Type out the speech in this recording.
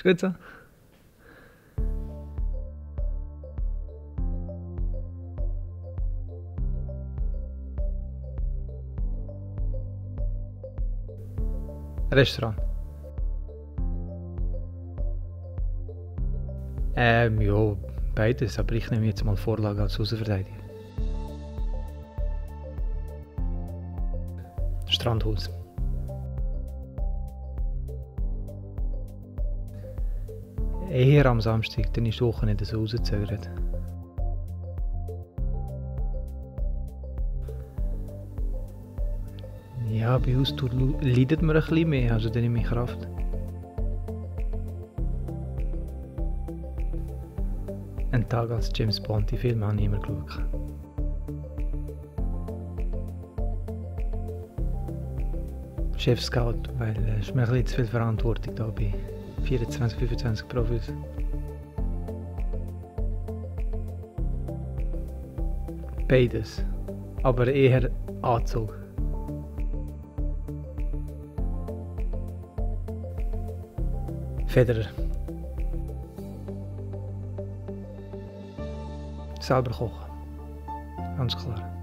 Ist gut so? Restaurant. Ja, beides, aber ich nehme jetzt mal Vorlage als Außenverteidiger. Strandhaus. Eher am Samstag, dann ist die Woche nicht so rausgezögert. Ja, bei uns leidet man ein bisschen mehr, also dann nehme ich Kraft. Ein Tag als James Bond, die Filme habe ich immer geschaut. Chef Scout, weil es ist mir ein bisschen zu viel Verantwortung da bei 24, 25 Profis. Beides, aber eher Anzug. Federer. Selber kochen, ganz klar.